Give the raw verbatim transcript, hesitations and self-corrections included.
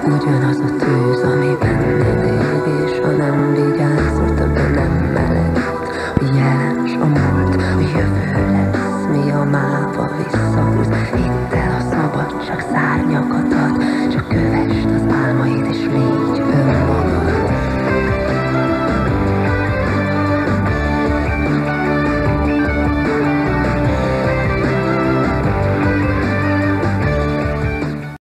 Ugyanaz a tűz, ami benned ég, és ha nem vigyázol, többé nem melegít. A jelen s a múlt, a jövő lesz, mi a máva visszahúz. Hidd el, a szabadság szárnyakat